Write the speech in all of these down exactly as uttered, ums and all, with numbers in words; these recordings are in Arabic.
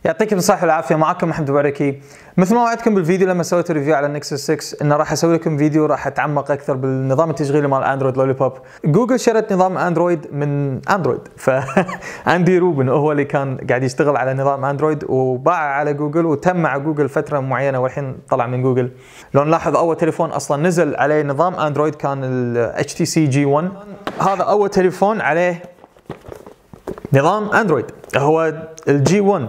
يعطيكم الصحة والعافية. معكم محمد بركي. مثل ما وعدتكم بالفيديو لما سويت ريفيو على النكسس ستة انه راح اسوي لكم فيديو راح اتعمق اكثر بالنظام التشغيلي مال اندرويد لوليبوب. جوجل شرت نظام اندرويد من اندرويد، فاندي روبن هو اللي كان قاعد يشتغل على نظام اندرويد وباعه على جوجل وتم مع جوجل فترة معينة والحين طلع من جوجل. لو نلاحظ اول تليفون اصلا نزل عليه نظام اندرويد كان ال إتش تي سي جي واحد. هذا اول تليفون عليه نظام اندرويد هو الجي واحد.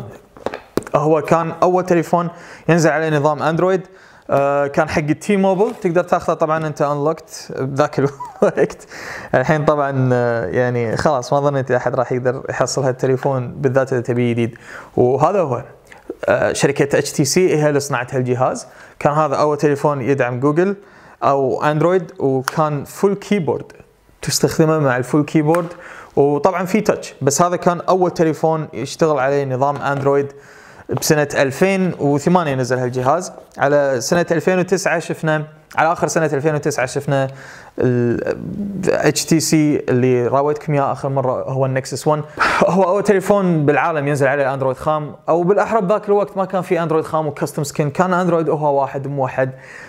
هو كان اول تليفون ينزل عليه نظام اندرويد. آه كان حق التي موبل، تقدر تاخذه طبعا انت انلوكت بذاك الوقت. الحين طبعا آه يعني خلاص ما ظنيت احد راح يقدر يحصل هالتليفون بالذات اذا تبيه جديد. وهذا هو آه شركه إتش تي سي هي اللي صنعت هالجهاز. كان هذا اول تليفون يدعم جوجل او اندرويد، وكان فول كيبورد تستخدمه مع الفول كيبورد، وطبعا في تاتش. بس هذا كان اول تليفون يشتغل عليه نظام اندرويد. بسنة ألفين وثمانية نزل هالجهاز. على سنة ألفين وتسعة شفنا، على آخر سنة ألفين وتسعة شفنا ال إتش تي سي اللي راويتكم اياه آخر مرة هو النكسس واحد. هو أول تليفون بالعالم ينزل عليه أندرويد خام، أو بالأحرى بذاك الوقت ما كان في أندرويد خام وكاستم سكين، كان أندرويد هو واحد موحد.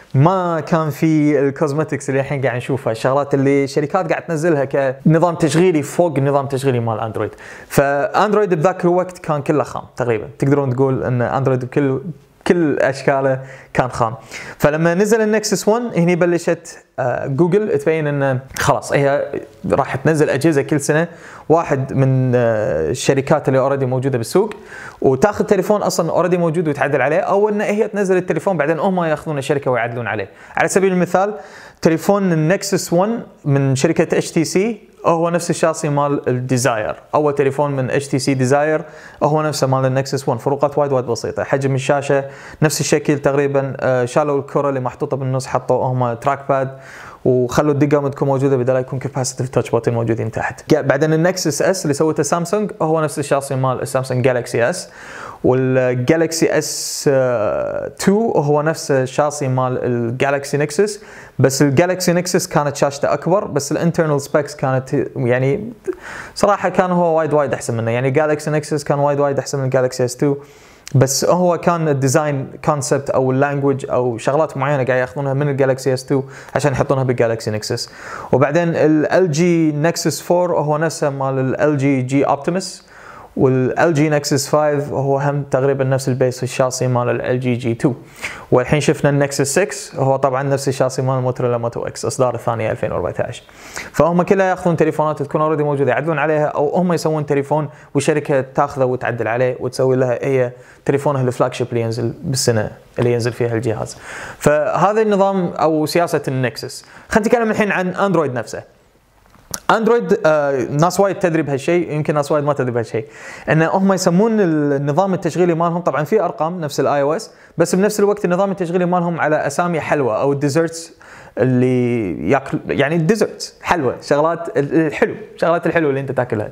ما كان في الكوزمتكس اللي الحين قاعد نشوفها، الشغلات اللي شركات قاعد تنزلها كنظام تشغيلي فوق النظام التشغيلي مال اندرويد. فاندرويد بذاك الوقت كان كله خام تقريبا، تقدرون تقول ان اندرويد بكل كل اشكاله كان خام. فلما نزل النكسس واحد هني بلشت جوجل تبين انه خلاص هي راح تنزل اجهزه كل سنه، واحد من الشركات اللي اوريدي موجوده بالسوق، وتاخذ تليفون اصلا اوريدي موجود وتعدل عليه، او ان هي تنزل التليفون بعدين هم ياخذون الشركه ويعدلون عليه. على سبيل المثال تليفون النكسس واحد من شركه إتش تي سي هو نفس الشاصي مال الديزاير. اول تليفون من إتش تي سي ديزاير هو نفسه مال النكسس واحد، فروقات وايد وايد بسيطه. حجم الشاشه نفس الشكل تقريبا. شالوا الكره اللي محطوطه بالنص، حطوا هم تراك باد وخلوا الدقائق تكون موجوده بدل يكون كاباسيتيف تاتش بوتن موجودين تحت. بعدين النكسس اس اللي سوته سامسونج هو نفس الشاصي مال السامسونج جالكسي اس، والجالكسي اس اثنين هو نفس الشاصي مال الجالكسي نكسس، بس الجالكسي نكسس كانت شاشته اكبر، بس الانترنال سبيكس كانت يعني صراحه كان هو وايد وايد احسن منه. يعني جالكسي نكسس كان وايد وايد احسن من الجالكسي اس اثنين، بس هو كان الديزاين كونسبت او اللانجوج او شغلات معينه قاعد ياخذونها من الجالكسي اس اثنين عشان يحطونها بالجالكسي نكسس. وبعدين ال جي نكسس أربعة هو نفسه مال ال جي جي اوبتيموس، وال جي نكسس خمسة هو هم تقريبا نفس البيس الشاصي مال ال جي جي اثنين. والحين شفنا النكسس ستة هو طبعا نفس الشاصي مال موتوريلا موتو اكس اصدار الثاني ألفين وأربعة عشر. فهم كلها ياخذون تليفونات تكون اوريدي موجوده يعدلون عليها، او هم يسوون تليفون وشركه تاخذه وتعدل عليه وتسوي لها هي تليفونها الفلاج شيب اللي ينزل بالسنه اللي ينزل فيها الجهاز. فهذا النظام او سياسه النكسس. خلينا نتكلم الحين عن اندرويد نفسه. اندرويد آه ناس وايد تدري بهالشيء، يمكن ناس وايد ما تدري بهالشيء، ان هم يسمون النظام التشغيلي مالهم طبعا في ارقام نفس الاي او اس، بس بنفس الوقت النظام التشغيلي مالهم على اسامي حلوه او الديزرتس اللي ياكل، يعني الديزرتس حلوه، شغلات الحلو، شغلات الحلوه اللي انت تاكلها.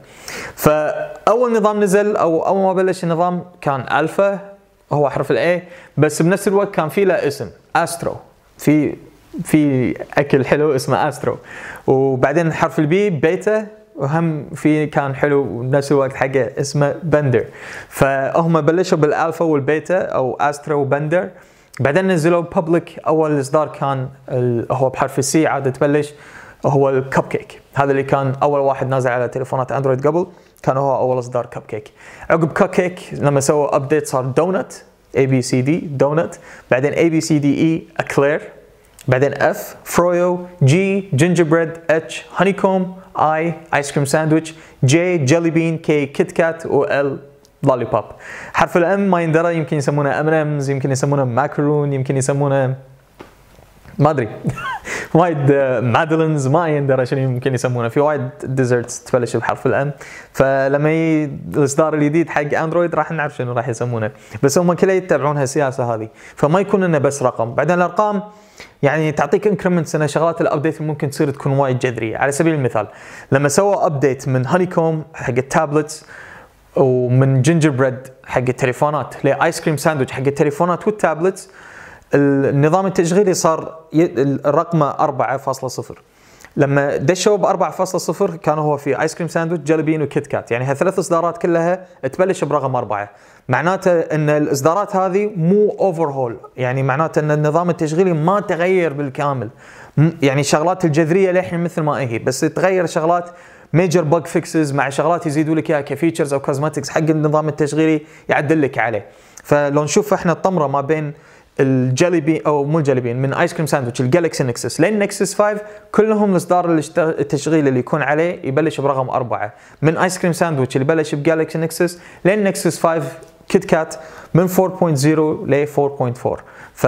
فاول نظام نزل او اول ما بلش النظام كان الفا، هو حرف الاي، بس بنفس الوقت كان في له اسم استرو، في في اكل حلو اسمه استرو. وبعدين حرف البي بيتا، وهم في كان حلو بنفس الوقت حقه اسمه بندر. فهم بلشوا بالالفا والبيتا او استرو وبندر، بعدين نزلوا بابليك. اول اصدار كان هو بحرف السي، عاد تبلش هو الكب كيك. هذا اللي كان اول واحد نازل على تليفونات اندرويد قبل، كان هو اول اصدار كب كيك. عقب كب كيك لما سووا ابديت صار دونت، اي بي سي دي دونت، بعدين اي بي سي دي اي اكلير، بعدين اف فرويو، جي جينجر بريد، اتش هانيكوم، اي ايس كريم ساندويتش، جي جيلي بين، كي كيت كات، وال لوليبوب. حرف الام ما يندرى، يمكن يسمونه ام امز، يمكن يسمونه ماكرون، يمكن يسمونه ما ادري وايد مادلينز، ما يندرى شنو يمكن يسمونه. في وايد ديزرتس تبلش بحرف الام، فلما يجي الاصدار الجديد حق اندرويد راح نعرف شنو راح يسمونه. بس هم كلهم يتبعون هالسياسه هذه، فما يكون انه بس رقم. بعدين الارقام يعني تعطيك انكرمنتس، ان شغلات الابديت ممكن تصير تكون وايد جذريه. على سبيل المثال لما سووا ابديت من هانيكوم حق التابلتس، ومن جينجر بريد حق التليفونات، لايس كريم ساندويتش حق التليفونات والتابلتس، النظام التشغيلي صار الرقم أربعة فاصلة صفر. لما دشوا ب أربعة فاصلة صفر كان هو في ايس كريم ساندويتش جيلي بين وكيت كات، يعني هالثلاث اصدارات كلها تبلش برقم أربعة. معناته ان الاصدارات هذه مو اوفر هول، يعني معناته ان النظام التشغيلي ما تغير بالكامل، يعني الشغلات الجذريه للحين مثل ما هي، بس تغير شغلات ميجر بug فيكسز مع شغلات يزيدوا لك اياها كفيتشرز او كوزماتكس حق النظام التشغيلي يعدل لك عليه. فلو نشوف احنا الطمره ما بين الجيلي بين او مو الجيلي بين من ايس كريم ساندويتش الجالكسي نكسس لين نكسس خمسة، كلهم الاصدار التشغيلي اللي يكون عليه يبلش برقم أربعة. من ايس كريم ساندويتش اللي بلش بجالكسي نكسس لين نكسس خمسة كيت كات من أربعة فاصلة صفر ل أربعة فاصلة أربعة. ف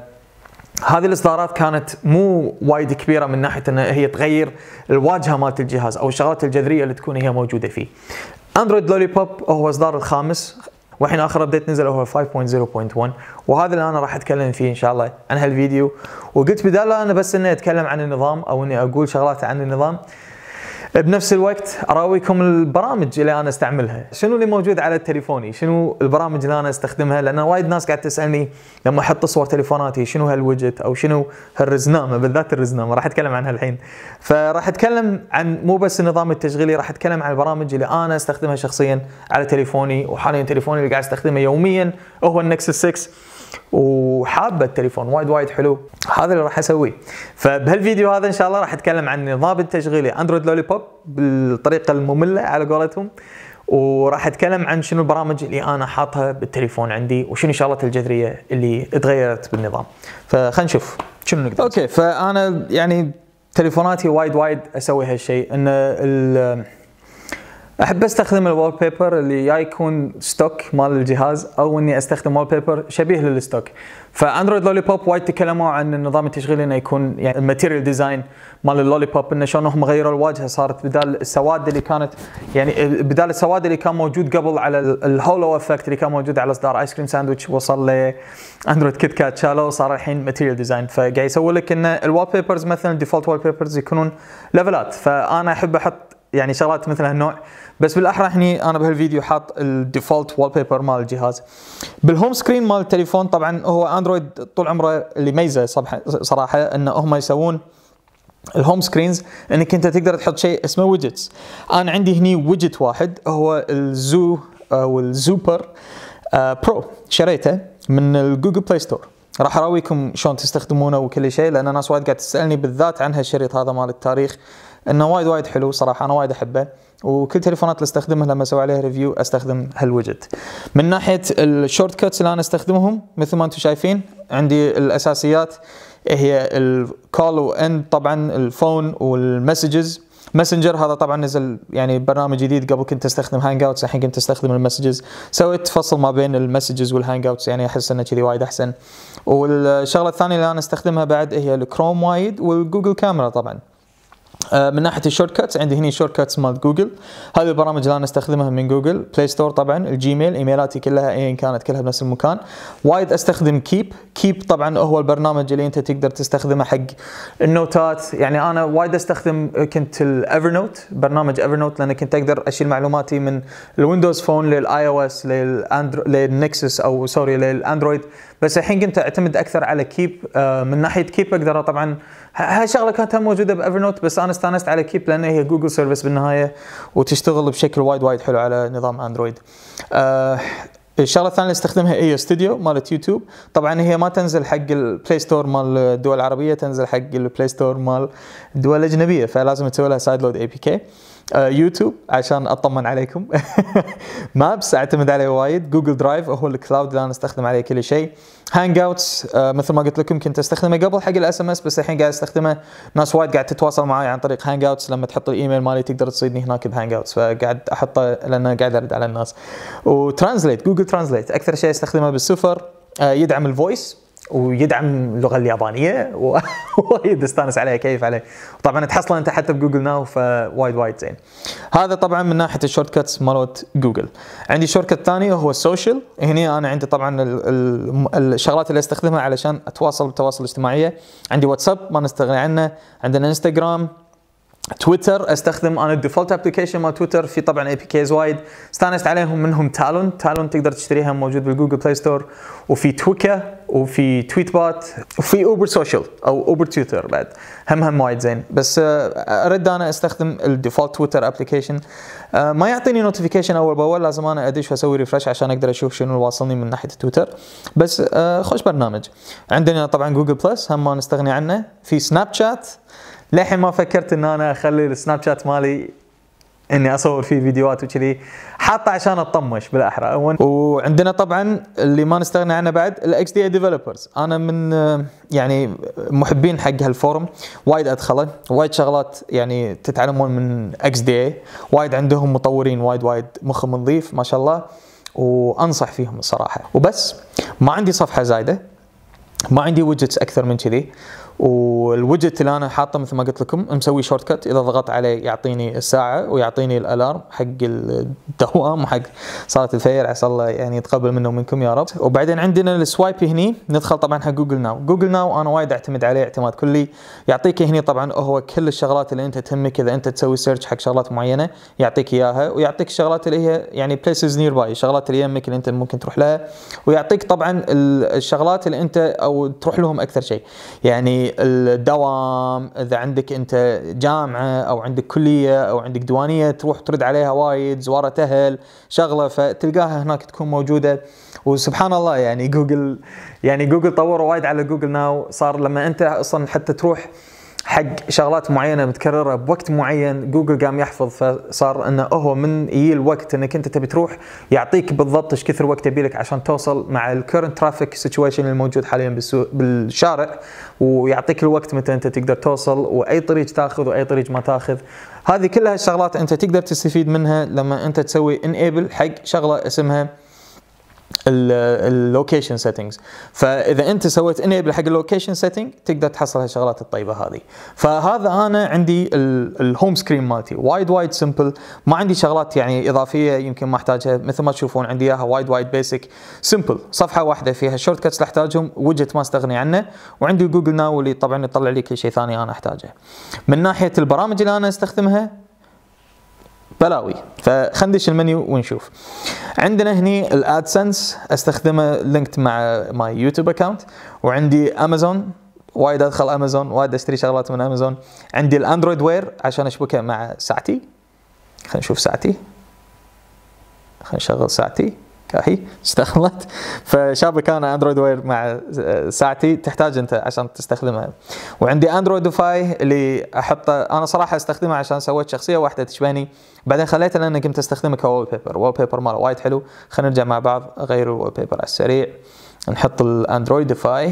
هذه الاصدارات كانت مو وايد كبيره من ناحيه ان هي تغير الواجهه مالت الجهاز او الشغلات الجذريه اللي تكون هي موجوده فيه. اندرويد لولي بوب هو اصدار الخامس، والحين اخر ابديت نزل هو خمسة نقطة صفر نقطة واحد، وهذا اللي انا راح اتكلم فيه ان شاء الله عن هالفيديو. وقلت بدال انا بس اني اتكلم عن النظام او اني اقول شغلات عن النظام، بنفس الوقت اراويكم البرامج اللي انا استعملها، شنو اللي موجود على تليفوني، شنو البرامج اللي انا استخدمها، لان وايد ناس قاعد تسالني لما احط صور تليفوناتي شنو هالويدجت او شنو هالرزنامه، بالذات الرزنامه راح اتكلم عنها الحين. فراح اتكلم عن مو بس النظام التشغيلي، راح اتكلم عن البرامج اللي انا استخدمها شخصيا على تليفوني، وحاليا تليفوني اللي قاعد استخدمه يوميا هو النكسس ستة، وحابه التليفون وايد وايد حلو، هذا اللي راح اسويه. فبهالفيديو هذا ان شاء الله راح اتكلم عن النظام التشغيلي اندرويد لولي بوب بالطريقه الممله على قولتهم، وراح اتكلم عن شنو البرامج اللي انا حاطها بالتليفون عندي، وشنو الشغلات الجذريه اللي تغيرت بالنظام. فخلينا نشوف شنو نقدر. اوكي، فانا يعني تليفوناتي وايد وايد اسوي هالشيء، ان احب استخدم الوال بيبر اللي يا يكون ستوك مال الجهاز او اني استخدم وال بيبر شبيه للستوك. فاندرويد لولي بوب وايد تكلموا عن النظام التشغيلي انه يكون يعني الماتيريال ديزاين مال اللولي بوب، انه شلون هم غيروا الواجهه، صارت بدال السواد اللي كانت يعني بدال السواد اللي كان موجود قبل على الهولو افكت اللي كان موجود على اصدار ايس كريم ساندويتش، وصل لاندرويد كيت كات شالوه وصار الحين ماتيريال ديزاين. فقاعد يسوي لك ان الوال بيبرز مثلا الديفولت وال بيبرز يكونون ليفلات، فانا احب احط يعني شغلات مثل هالنوع، بس بالاحرى هني انا بهالفيديو حاط الديفولت وال بيبر مال الجهاز. بالهوم سكرين مال التليفون طبعا هو اندرويد طول عمره اللي ميزه صراحه ان هم يسوون الهوم سكرينز انك انت تقدر تحط شيء اسمه ويدجتس. انا عندي هني ويدجت واحد هو الزو او الزوبر برو، شريته من الجوجل بلاي ستور، راح اراويكم شلون تستخدمونه وكل شيء، لان ناس وايد قاعد تسالني بالذات عن هالشريط هذا مال التاريخ، انه وايد وايد حلو صراحه، انا وايد احبه، وكل تليفونات اللي استخدمها لما اسوي عليها ريفيو استخدم هالويدجت. من ناحيه الشورت كاتس اللي انا استخدمهم مثل ما انتم شايفين، عندي الاساسيات هي الكول واند، طبعا الفون والمسجز، ماسنجر هذا طبعا نزل يعني برنامج جديد، قبل كنت استخدم هانج اوتس الحين كنت استخدم المسجز، سويت فصل ما بين المسجز والهانج اوتس يعني احس انه كذي وايد احسن. والشغله الثانيه اللي انا استخدمها بعد هي الكروم وايد والجوجل كاميرا. طبعا من ناحيه الشورت كاتس عندي هني شورت كاتس مال جوجل، هذه البرامج اللي انا استخدمها من جوجل بلاي ستور، طبعا الجيميل، ايميلاتي كلها ايا كانت كلها بنفس المكان. وايد استخدم كيب، كيب طبعا هو البرنامج اللي انت تقدر تستخدمه حق النوتات، يعني انا وايد استخدم كنت الايفر نوت، برنامج ايفر نوت، لان كنت اقدر اشيل معلوماتي من الويندوز فون للاي او اس للاندرويد للنكسس او سوري للاندرويد، بس الحين كنت اعتمد اكثر على كيب. من ناحيه كيب اقدر طبعا هاي شغله كانت موجوده بايفر نوت، بس انا استانست على كيب لان هي جوجل سيرفيس بالنهايه وتشتغل بشكل وايد وايد حلو على نظام اندرويد. آه الشغله الثانيه اللي استخدمها هي استوديو مالت يوتيوب، طبعا هي ما تنزل حق البلاي ستور مال الدول العربيه، تنزل حق البلاي ستور مال الدول الاجنبيه، فلازم تسوي لها سايد لود اي بي كي. آه يوتيوب عشان اطمن عليكم. مابس اعتمد عليه وايد. جوجل درايف هو الكلاود اللي انا استخدم عليه كل شيء. هانج اوتس آه مثل ما قلت لكم كنت استخدمه قبل حق الاس ام اس، بس الحين قاعد استخدمه، ناس وايد قاعد تتواصل معي عن طريق هانج اوتس، لما تحط الايميل مالي تقدر تصيدني هناك بهانج اوتس، فقاعد احطه لان قاعد ارد على الناس. وترانزليت، جوجل ترانزليت اكثر شيء استخدمه بالسفر، آه يدعم الفويس ويدعم اللغه اليابانيه، وايد استانس عليه كيف عليه، وطبعا تحصله انت حتى بجوجل ناو، فوايد وايد زين. هذا طبعا من ناحيه الشورت كاتس مالت جوجل. عندي شورت كات ثاني هو السوشيال، هنا انا عندي طبعا الشغلات اللي استخدمها علشان اتواصل بالتواصل الاجتماعيه، عندي واتساب ما نستغني عنه، عندنا انستغرام، تويتر استخدم انا الديفولت ابلكيشن مال تويتر، في طبعا اي بي كيز وايد استانست عليهم، منهم تالون، تالون تقدر تشتريها موجود بالجوجل بلاي ستور، وفي تويكا وفي تويت بات، وفي اوبر سوشيال او اوبر تويتر بعد، هم هم وايد زين. بس ارد انا استخدم الديفولت تويتر ابلكيشن، ما يعطيني نوتيفيكيشن اول باول، لازم انا ادش واسوي ريفرش عشان اقدر اشوف شنو اللي واصلني من ناحيه تويتر. بس خوش برنامج. عندنا طبعا جوجل بلس هم ما نستغني عنه، في سناب شات للحين ما فكرت ان انا اخلي السناب شات مالي اني اصور فيه فيديوهات وكذي، حاطه عشان اطمش بالاحرى. وعندنا طبعا اللي ما نستغني عنه بعد الاكس دي اي ديفلوبرز، انا من يعني محبين حق هالفورم، وايد ادخله، وايد شغلات يعني تتعلمون من اكس دي اي، وايد عندهم مطورين وايد وايد مخهم نظيف ما شاء الله، وانصح فيهم الصراحه. وبس ما عندي صفحه زايده، ما عندي ويدجتس اكثر من كذي، والويدجت اللي انا حاطه مثل ما قلت لكم مسوي شورت كت، اذا ضغطت عليه يعطيني الساعه ويعطيني الالارم حق الدوام وحق صلاه الفجر، عسى الله يعني يتقبل منه ومنكم يا رب. وبعدين عندنا السوايب هني، ندخل طبعا حق جوجل ناو. جوجل ناو انا وايد اعتمد عليه اعتماد كلي، يعطيك هني طبعا هو كل الشغلات اللي انت تهمك، اذا انت تسوي سيرش حق شغلات معينه يعطيك اياها، ويعطيك الشغلات اللي هي يعني بليسز نير باي، الشغلات اللي يمك اللي انت ممكن تروح لها، ويعطيك طبعا الشغلات اللي انت او تروح لهم اكثر شيء، يعني الدوام، اذا عندك انت جامعه او عندك كليه او عندك ديوانيه تروح ترد عليها وايد، زواره اهل شغله، فتلقاها هناك تكون موجوده. وسبحان الله يعني جوجل يعني جوجل طوروا وايد على جوجل ناو، صار لما انت اصلا حتى تروح حق شغلات معينه متكرره بوقت معين جوجل قام يحفظ، فصار انه هو من يجي الوقت انك انت تبي تروح يعطيك بالضبط ايش كثر وقت يبي لك عشان توصل مع الكرنت ترافيك سيتويشن الموجود حاليا بالشارع، ويعطيك الوقت متى انت تقدر توصل، واي طريق تاخذ واي طريق ما تاخذ. هذه كلها الشغلات انت تقدر تستفيد منها لما انت تسوي انيبل حق شغله اسمها اللوكيشن سيتنجز. فاذا انت سويت انيبل حق اللوكيشن سيتنج تقدر تحصل هالشغلات الطيبه هذه. فهذا انا عندي الهوم سكرين مالتي وايد وايد سمبل، ما عندي شغلات يعني اضافيه يمكن ما احتاجها، مثل ما تشوفون عندي اياها وايد وايد بيسك سمبل، صفحه واحده فيها الشورت كاتس اللي احتاجهم، ويدجت ما استغني عنه، وعندي جوجل ناو اللي طبعا يطلع لي كل شيء ثاني انا احتاجه. من ناحيه البرامج اللي انا استخدمها بلاوي، فخلينا ندش المنيو ونشوف. عندنا هني الادسنس استخدمه لينكد مع ماي يوتيوب اكونت، وعندي امازون وايد ادخل امازون، وايد اشتري شغلات من امازون. عندي الاندرويد وير عشان اشبكه مع ساعتي، خلينا نشوف ساعتي، خلينا نشغل ساعتي كاهي اشتغلت. فشابك انا اندرويد وير مع ساعتي تحتاج انت عشان تستخدمها. وعندي اندرويد فاي اللي احطه، انا صراحه استخدمه عشان سويت شخصيه واحده تشبهني، بعدين خليته لان كنت استخدمه كوال بيبر، وال بيبر ماله وايد حلو. خلينا نرجع مع بعض اغير الوال بيبر على السريع، نحط الاندرويد فاي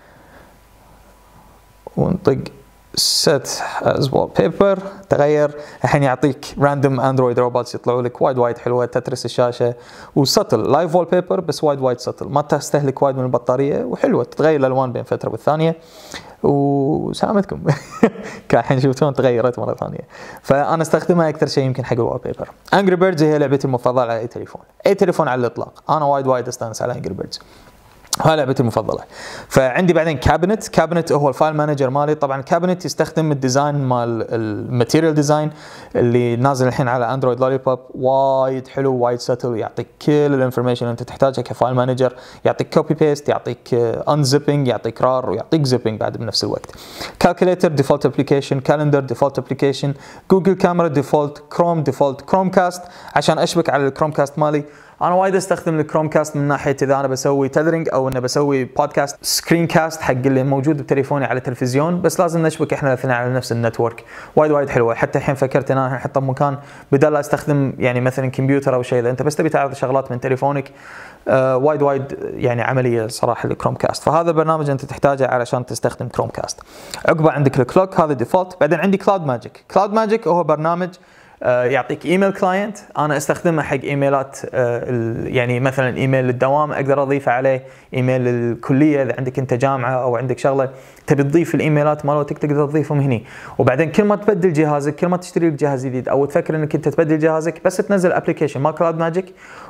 ونطق set as wallpaper، تغير الحين يعطيك راندوم اندرويد روبوتس يطلعوا لك وايد وايد حلوه، تترس الشاشه، وسطل لايف وول بيبر بس وايد وايد سطل، ما تستهلك وايد من البطاريه، وحلوه تتغير الالوان بين فتره والثانيه. وسلامتكم الحين شفتون تغيرت مره ثانيه. فانا استخدمها اكثر شيء يمكن حق الوال بيبر. انجري بيردز هي لعبتي المفضله على اي تليفون، اي تليفون على الاطلاق، انا وايد وايد استانس على انجري بيردز، هاي لعبتي المفضله. فعندي بعدين كابينت، كابينت هو الفايل مانجر مالي. طبعا كابينت يستخدم الديزاين مال الماتيريال ديزاين اللي نازل الحين على اندرويد لولي بوب، وايد حلو وايد ساتل، يعطيك كل الانفورميشن اللي انت تحتاجها كفايل مانجر، يعطيك كوبي بيست، يعطيك انزيبنج، يعطيك رار، ويعطيك زيبنج بعد بنفس الوقت. كالكوليتر ديفولت ابلكيشن، كالندر ديفولت ابلكيشن، جوجل كاميرا ديفولت، كروم ديفولت، كروم كاست عشان اشبك على الكروم كاست مالي. انا وايد استخدم الكروم كاست من ناحيه اذا انا بسوي تذرنج او انه بسوي بودكاست سكرين كاست حق اللي موجود بتليفوني على التلفزيون، بس لازم نشبك احنا الاثنين على نفس النتورك. وايد وايد حلوه، حتى الحين فكرت ان انا احطها بمكان بدل لا استخدم يعني مثلا كمبيوتر او شيء، اذا انت بس تبي تعرض شغلات من تليفونك آه وايد وايد يعني عمليه صراحه الكروم كاست. فهذا البرنامج انت تحتاجه علشان تستخدم كروم كاست. عقبه عندك الكلوك، هذا ديفولت. بعدين عندي كلاود ماجيك. كلاود ماجيك هو برنامج يعطيك ايميل كلاينت، انا استخدمه حق ايميلات يعني مثلا ايميل للدوام اقدر اضيفه عليه، ايميل للكليه اذا عندك انت جامعه او عندك شغله تبي تضيف الايميلات مالتك تقدر تضيفهم هني. وبعدين كل ما تبدل جهازك، كل ما تشتري لك جهاز جديد او تفكر انك انت تبدل جهازك، بس تنزل ابلكيشن مال كلاود ماجيك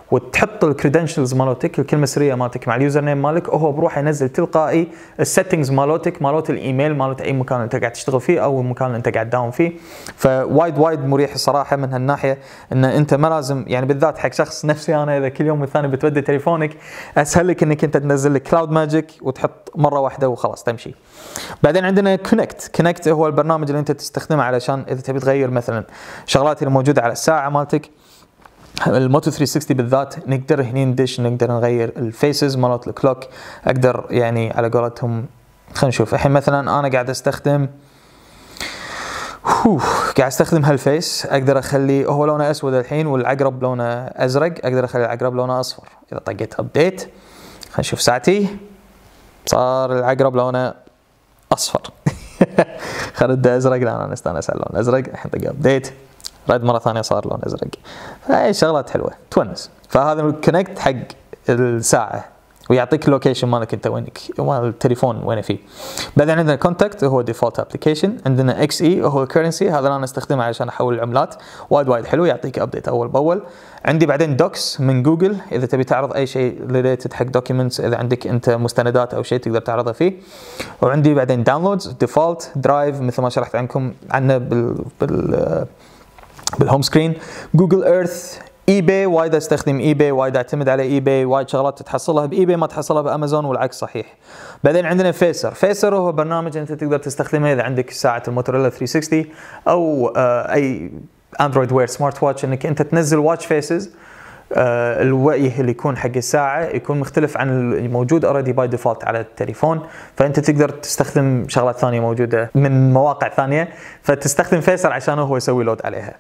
وتحط الكريدنشلز مالتك، الكلمه السريه مالتك مع اليوزر نيم مالك، وهو بروح ينزل تلقائي السيتنجز مالتك مالت الايميل مالت اي مكان انت قاعد تشتغل فيه او المكان انت قاعد تداوم فيه. فوايد وايد مريح الصراحه من هالناحيه، ان انت ما لازم يعني بالذات حق شخص نفسي انا اذا كل يوم والثاني بتودي تليفونك، اسهل لك انك انت تنزل لك كلاود ماجيك وتحط مره واحده وخلاص تمشي. بعدين عندنا كونكت. كونكت هو البرنامج اللي انت تستخدمه علشان اذا تبي تغير مثلا شغلات اللي موجوده على الساعه مالتك، الموتو ثلاثمية وستين بالذات، نقدر هني ندش نقدر نغير الفيسز مالت الكلوك. اقدر يعني على قولتهم خلينا نشوف الحين مثلا انا قاعد استخدم قاعد استخدم هالفيس، اقدر اخلي هو لونه اسود الحين والعقرب لونه ازرق، اقدر اخلي العقرب لونه اصفر. اذا طقيت ابديت خلينا نشوف ساعتي صار العقرب لونه اصفر. خلد ازرق، لا انا استانس على اللون الازرق. الحين طق ابديت رد مره ثانيه صار لون ازرق. فهي شغلات حلوه تونس. فهذا الكونكت حق الساعه ويعطيك اللوكيشن مالك انت وينك، التليفون وين فيه. بعدين عندنا كونتاكت هو ديفولت ابلكيشن. عندنا اكس اي هو كرنسي، هذا انا استخدمه عشان احول العملات، وايد وايد حلو يعطيك ابديت اول باول. عندي بعدين دوكس من جوجل، اذا تبي تعرض اي شيء ريليتد حق دوكيومنتس، اذا عندك انت مستندات او شيء تقدر تعرضه فيه. وعندي بعدين داونلودز ديفولت درايف مثل ما شرحت عنكم عنه بال بال بالهوم سكرين. جوجل ايرث، اي باي وايد استخدم اي باي، وايد اعتمد على اي باي، وايد شغلات تحصلها باي باي ما تحصلها بامازون والعكس صحيح. بعدين عندنا فيسر. فيسر هو برنامج انت تقدر تستخدمه اذا عندك ساعه الموتوريلا ثلاثمية وستين او آه اي اندرويد وير سمارت واتش، انك انت تنزل واتش فيسز. آه الوجه اللي يكون حق الساعه يكون مختلف عن الموجود اوريدي باي ديفولت على التليفون، فانت تقدر تستخدم شغلات ثانيه موجوده من مواقع ثانيه، فتستخدم فيسر عشان هو يسوي لود عليها.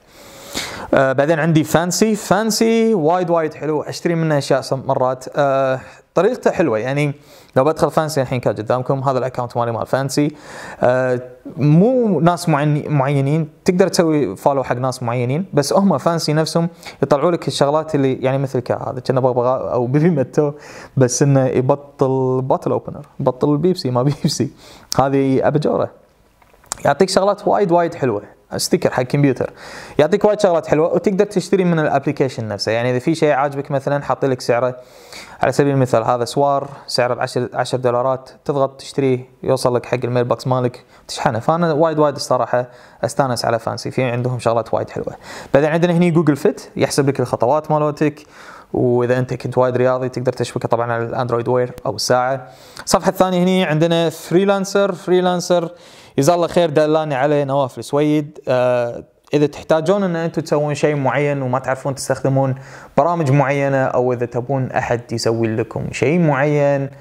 آه بعدين عندي فانسي. فانسي وايد وايد حلو، اشتري منه اشياء مرات. آه طريقته حلوه، يعني لو بدخل فانسي الحين كان قدامكم هذا الاكونت مالي مال فانسي. آه مو ناس معينين تقدر تسوي فولو حق ناس معينين، بس هم فانسي نفسهم يطلعوا لك الشغلات اللي يعني مثل كهذا كنا بغبغاء او بيبي متو، بس انه يبطل باتل اوبنر، يبطل البيبسي ما بيبسي، هذه ابجوره. يعطيك شغلات وايد وايد حلوه. ستيكر حق كمبيوتر، يعطيك وايد شغلات حلوه. وتقدر تشتري من الابلكيشن نفسه، يعني اذا في شيء عاجبك مثلا حاط لك سعره، على سبيل المثال هذا سوار سعره ب عشرة دولارات، تضغط تشتريه يوصل لك حق الميل بوكس مالك تشحنه. فانا وايد وايد الصراحه استانس على فانسي، في عندهم شغلات وايد حلوه. بعدين عندنا هني جوجل فيت يحسب لك الخطوات مالتك، واذا انت كنت وايد رياضي تقدر تشبكه طبعا على الاندرويد وير او الساعه. الصفحه الثانيه هني عندنا فريلانسر. فريلانسر جزاه الله خير دلاني عليه نواف السويد. آه اذا تحتاجون ان انتم تسوون شيء معين وما تعرفون تستخدمون برامج معينه، او اذا تبون احد يسوي لكم شيء معين،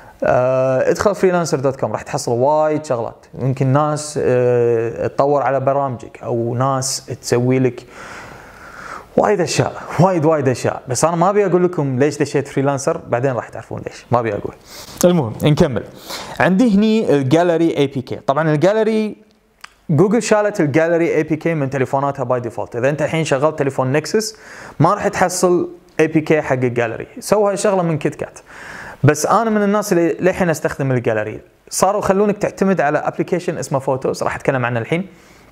آه ادخل فريلانسر دوت كوم راح تحصل وايد شغلات. يمكن ناس آه تطور على برامجك، او ناس تسوي لك وايد اشياء وايد وايد اشياء. بس انا ما ابي اقول لكم ليش دشيت فريلانسر، بعدين راح تعرفون ليش، ما ابي اقول. المهم نكمل. عندي هني الجاليري اي بي كي. طبعا الجاليري جوجل شالت الجاليري اي بي كي من تليفوناتها باي ديفولت. اذا انت الحين شغلت تليفون نكسس ما راح تحصل اي بي كي حق الجاليري، سووا هاي الشغله من كيت كات. بس انا من الناس اللي للحين استخدم الجاليري. صاروا يخلونك تعتمد على ابلكيشن اسمه فوتوز، راح اتكلم عنه الحين.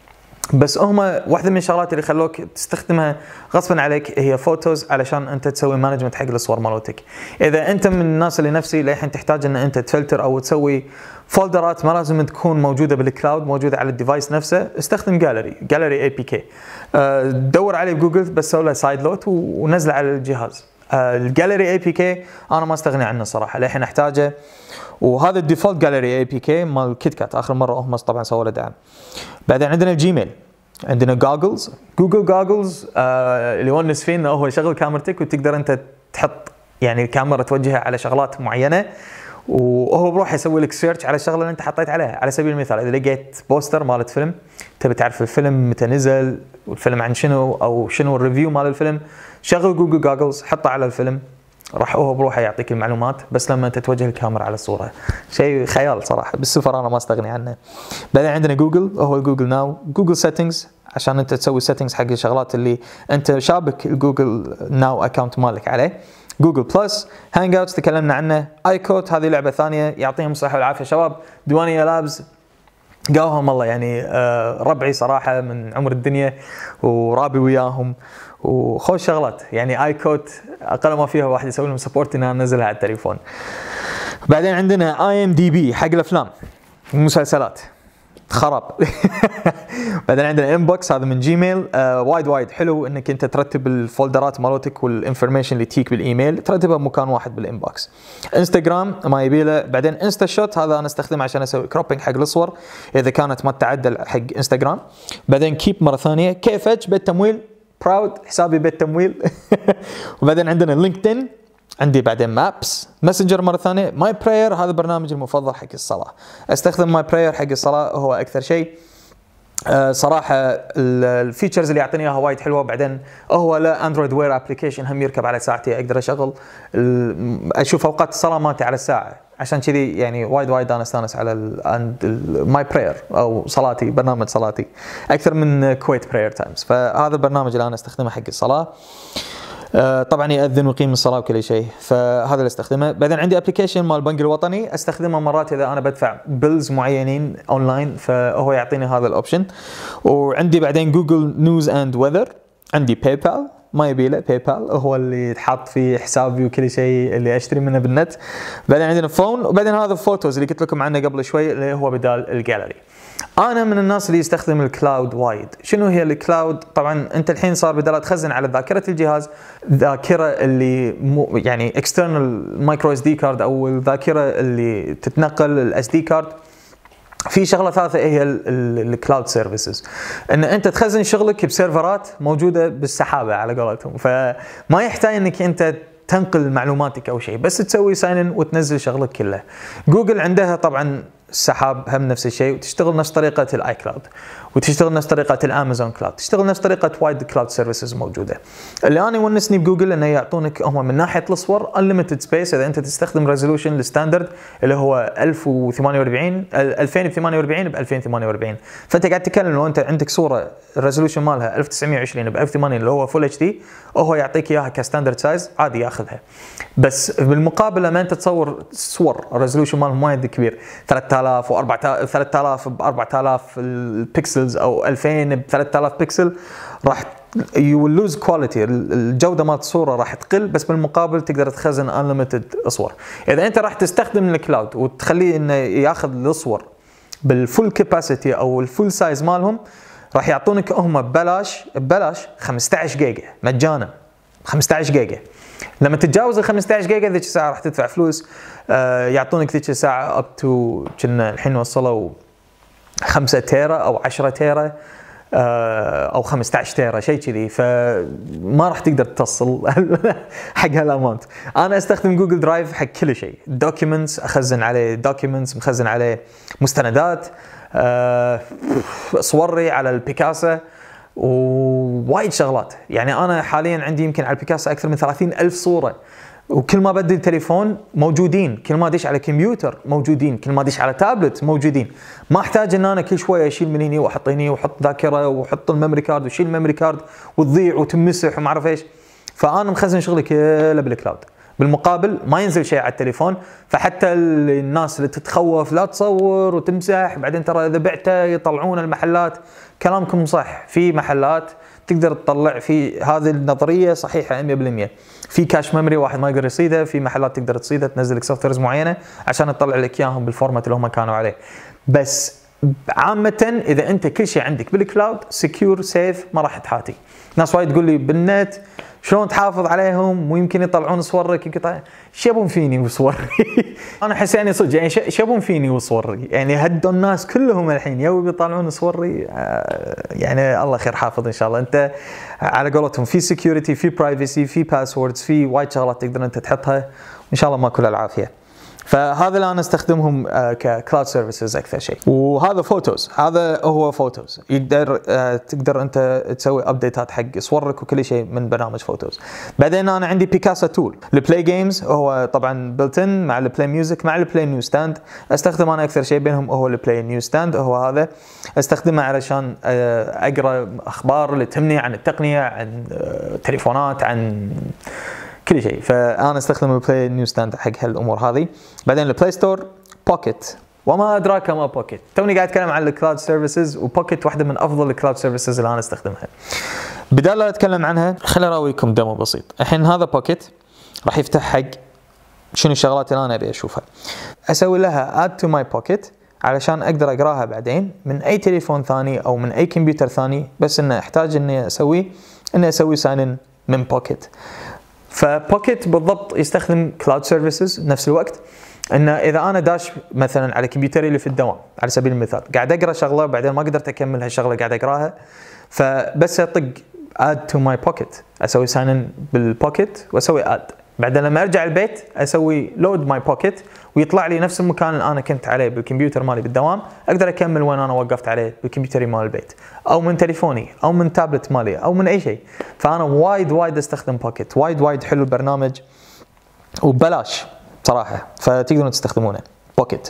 بس هم واحده من الشغلات اللي خلوك تستخدمها غصبا عليك هي فوتوز، علشان انت تسوي مانجمنت حق الصور مالتك. اذا انت من الناس اللي نفسي للحين تحتاج ان انت تفلتر او تسوي فولدرات ما لازم تكون موجوده بالكلاود، موجوده على الديفايس نفسه، استخدم جاليري جاليري اي بي كي. دور عليه بجوجل بس سوي له سايد لود ونزله على الجهاز. الجاليري اي بي كي انا ما استغني عنه صراحه، للحين احتاجه. وهذا الديفولت جاليري اي بي كي مال كيت كات، اخر مره هم طبعا سووا له دعم. بعدين عندنا الجيميل، عندنا جوجلز. جوجل جوجلز آه اللي يونس فيه انه هو يشغل كاميرتك وتقدر انت تحط يعني الكاميرا توجهها على شغلات معينه، وهو بروح يسوي لك سيرش على الشغله اللي انت حطيت عليها. على سبيل المثال اذا لقيت بوستر مالت فيلم تبي تعرف الفيلم متى نزل والفيلم عن شنو او شنو الريفيو مال الفيلم، شغل جوجل جوجلز حطه على الفيلم، راح هو بروحه يعطيك المعلومات بس لما انت توجه الكاميرا على الصوره. شيء خيال صراحه، بالسفر انا ما استغني عنه. بعدين عندنا جوجل هو جوجل ناو. جوجل سيتنجز عشان انت تسوي سيتنجز حق الشغلات اللي انت شابك الجوجل ناو اكونت مالك عليه. جوجل بلس. هانج اوتس تكلمنا عنه. ايكوت هذه لعبه ثانيه، يعطيهم الصحه والعافيه شباب. ديوانيه لابز قاوهم الله، يعني ربعي صراحه من عمر الدنيا ورابي وياهم، وخوش شغلات يعني اي كوت اقل ما فيها واحد يسوي لهم سبورت ان انا انزلها على التليفون. بعدين عندنا اي ام دي بي حق الافلام المسلسلات خراب. بعدين عندنا انبوكس هذا من جيميل، آه وايد وايد حلو انك انت ترتب الفولدرات مالتك والانفورميشن اللي تيك بالايميل ترتبها بمكان واحد بالانبوكس. انستغرام ما يبي له. بعدين انستا شوت هذا انا استخدمه عشان اسوي كروبينج حق الصور اذا كانت ما تعدل حق انستغرام. بعدين كيب مره ثانيه، كيفج بيت تمويل، براود حسابي بيت تمويل. وبعدين عندنا لينكدين، عندي بعدين مابس، ماسنجر مره ثانيه، ماي براير هذا برنامج المفضل حق الصلاه، استخدم ماي براير حق الصلاه هو اكثر شيء. أه صراحه الفيتشرز اللي يعطيني اياها وايد حلوه. بعدين هو لا اندرويد وير ابلكيشن هم يركب على ساعتي، اقدر اشغل اشوف اوقات الصلاه مالتي على الساعه، عشان كذي يعني وايد وايد انا استانس على ماي براير او صلاتي، برنامج صلاتي اكثر من كويت براير تايمز. فهذا البرنامج اللي انا استخدمه حق الصلاه. آه طبعا يأذن ويقيم الصلاة وكل شيء، فهذا اللي استخدمه. بعدين عندي ابلكيشن مال البنك الوطني استخدمه مرات اذا انا بدفع بيلز معينين اونلاين، فهو يعطيني هذا الاوبشن. وعندي بعدين جوجل نيوز اند ويذر، عندي باي بال ما يبي له، باي بال هو اللي تحط فيه حسابي وكل شيء اللي اشتري منه بالنت. بعدين عندنا فون، وبعدين هذا الفوتوز اللي قلت لكم عنه قبل شوي اللي هو بدال الجاليري. انا من الناس اللي يستخدم الكلاود وايد. شنو هي الكلاود؟ طبعا انت الحين صار بدل تخزن على ذاكره الجهاز ذاكره اللي مو يعني اكسترنال مايكرو اس دي كارد او الذاكره اللي تتنقل الاس دي كارد، في شغله ثالثه هي الكلاود سيرفيسز، ان انت تخزن شغلك بسيرفرات موجوده بالسحابه على قولتهم، فما يحتاج انك انت تنقل معلوماتك او شيء، بس تسوي ساين ان وتنزل شغلك كله. جوجل عندها طبعا السحاب هم نفس الشيء، وتشتغل نفس طريقه الاي كلاود، وتشتغل نفس طريقه الامازون كلاود، تشتغل نفس طريقه وايد كلاود سيرفيسز موجوده. اللي انا يونسني بجوجل انه يعطونك هم من ناحيه الصور انليمتد سبيس اذا انت تستخدم ريزولوشن الستاندرد اللي هو ألف وثمانية وأربعين ألفين وثمانية وأربعين ب ألفين وثمانية وأربعين، فانت قاعد تتكلم لو انت عندك صوره الريزولوشن مالها ألف وتسعمية وعشرين ب ألف وثمانين اللي هو فول اتش دي، وهو يعطيك اياها كستاندرد سايز عادي ياخذها. بس بالمقابل لما انت تصور صور الريزولوشن مالهم وايد كبير ثلاثة آلاف و ثلاثة آلاف ب أربعة آلاف البكسلز او ألفين ب ثلاثة آلاف بكسل، راح يو لوز كواليتي، الجوده مالت الصوره راح تقل، بس بالمقابل تقدر تخزن انليمتد صور. اذا انت راح تستخدم الكلاود وتخليه انه ياخذ الصور بالفول كاباسيتي او الفول سايز مالهم، راح يعطونك هم ببلاش ببلاش خمسة عشر جيجا مجانا، خمسة عشر جيجا. لما تتجاوز ال خمسة عشر جيجا ذيك الساعه راح تدفع فلوس، آه يعطونك ذيك الساعه اب تو كنا الحين وصلوا خمسة تيرا او عشرة تيرا او خمسة عشر تيرا شيء كذي، فما راح تقدر تصل حق هالاماونت. انا استخدم جوجل درايف حق كل شيء، دوكيومنتس اخزن عليه دوكيومنتس، مخزن عليه مستندات، أه صوري على البيكاسا ووايد شغلات. يعني انا حاليا عندي يمكن على البيكاسا اكثر من ثلاثين ألف صوره، وكل ما بدل تليفون موجودين، كل ما ادش على كمبيوتر موجودين، كل ما ادش على تابلت موجودين. ما احتاج ان انا كل شويه اشيل من هني واحط هني واحط ذاكره واحط الميموري كارد واشيل الميموري كارد وتضيع وتمسح وما اعرف ايش. فانا مخزن شغلي كله بالكلاود، بالمقابل ما ينزل شيء على التليفون. فحتى الناس اللي تتخوف لا تصور وتمسح بعدين ترى اذا بعته يطلعون المحلات، كلامكم صح، في محلات تقدر تطلع، في هذه النظريه صحيحه مية بالمية. في كاش ميموري واحد ما يقدر يصيده، في محلات تقدر تصيده، تنزل لك سوفت ويرز معينه عشان تطلع لك اياهم بالفورمات اللي هم كانوا عليه. بس عامه اذا انت كل شيء عندك بالكلاود سكيور سيف ما راح تحاتي. ناس وايد تقول لي بالنت شلون تحافظ عليهم ويمكن يطلعون صورك، يقطع شبون فيني وصوري. انا احس يعني صدق يعني شبون فيني وصوري، يعني هدوا الناس كلهم الحين يوم بيطلعون صوري. يعني الله خير حافظ ان شاء الله. انت على قولتهم في سكيورتي، في برايفسي، في باسوردز، في وايد شغلات تقدر انت تحطها، وان شاء الله ما كل العافيه. فهذا اللي انا استخدمهم ككلاود سيرفيسز اكثر شيء. وهذا فوتوز، هذا هو فوتوز، يقدر تقدر انت تسوي ابديتات حق صورك وكل شيء من برنامج فوتوز. بعدين انا عندي بيكاسا تول البلاي جيمز، هو طبعا بلتن مع البلاي ميوزك مع البلاي نيو ستاند. استخدم انا اكثر شيء بينهم هو البلاي نيو ستاند، هو هذا استخدمه علشان اقرا اخبار اللي تهمني عن التقنيه، عن تليفونات، عن كل شيء. فانا استخدم البلاي نيو ستاند حق هالامور هذه. بعدين البلاي ستور، بوكيت، وما ادراك ما بوكيت. توني قاعد اتكلم عن الكلاود سيرفيسز، وبوكيت واحده من افضل الكلاود سيرفيسز اللي انا استخدمها. بدال لا اتكلم عنها خليني اراويكم ديمو بسيط. الحين هذا بوكيت راح يفتح حق شنو الشغلات اللي انا ابي اشوفها. اسوي لها اد تو ماي بوكيت علشان اقدر اقراها بعدين من اي تليفون ثاني او من اي كمبيوتر ثاني، بس انه احتاج اني اسوي اني اسوي ساين من بوكيت. فبوكيت بالضبط يستخدم كلاود سيرفيسز نفس الوقت، انه اذا انا داش مثلا على كمبيوتري اللي في الدوام على سبيل المثال قاعد اقرا شغله بعدين ما قدرت اكمل هالشغله قاعد اقراها، فبس اطق اد تو ماي بوكيت، اسوي ساين بالبوكيت واسوي اد، بعدين لما ارجع البيت اسوي لود ماي بوكيت ويطلع لي نفس المكان اللي انا كنت عليه بالكمبيوتر مالي بالدوام، اقدر اكمل وين انا وقفت عليه بالكمبيوتري مال البيت او من تليفوني او من تابلت مالي او من اي شيء. فانا وايد وايد استخدم بوكيت، وايد وايد حلو البرنامج وببلاش صراحه، فتقدرون تستخدمونه بوكيت.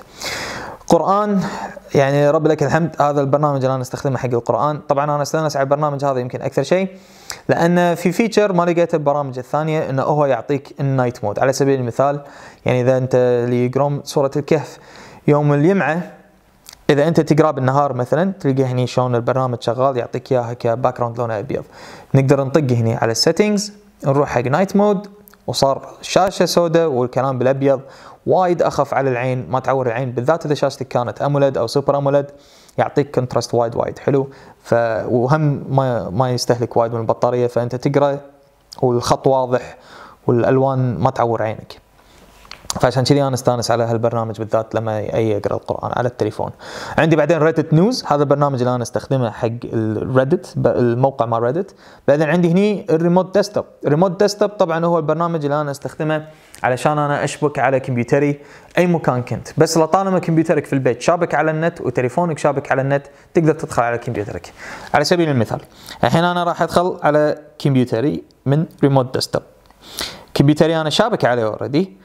قرآن يعني رب لك الحمد، هذا البرنامج اللي انا استخدمه حق القرآن. طبعا انا استانس على البرنامج هذا يمكن اكثر شيء لان في فيتشر ما لقيته بالبرامج الثانيه، انه هو يعطيك النايت مود. على سبيل المثال يعني اذا انت اللي يقرون سوره الكهف يوم الجمعه، اذا انت تقرا بالنهار مثلا تلقى هني شلون البرنامج شغال يعطيك اياها كباك جراوند لونه ابيض. نقدر نطق هني على السيتنجز نروح حق نايت مود وصار شاشه سوداء والكلام بالابيض، وايد اخف على العين، ما تعور العين، بالذات اذا شاشتك كانت اموليد او سوبر اموليد يعطيك كونتراست وايد وايد حلو. ف وهم ما ما يستهلك وايد من البطاريه، فانت تقرا والخط واضح والالوان ما تعور عينك. فعشان كذي انا استانس على هالبرنامج بالذات لما اي اقرا القران على التليفون. عندي بعدين ريدت نيوز، هذا البرنامج اللي انا استخدمه حق الريدت، الموقع مال ريدت. بعدين عندي هني الريموت ديسكتوب. الريموت ديسكتوب طبعا هو البرنامج اللي انا استخدمه علشان انا اشبك على كمبيوتري اي مكان كنت، بس لطالما كمبيوترك في البيت شابك على النت وتليفونك شابك على النت تقدر تدخل على كمبيوترك. على سبيل المثال الحين انا راح ادخل على كمبيوتري من ريموت ديسكتوب، كمبيوتري انا شابك عليه اوريدي،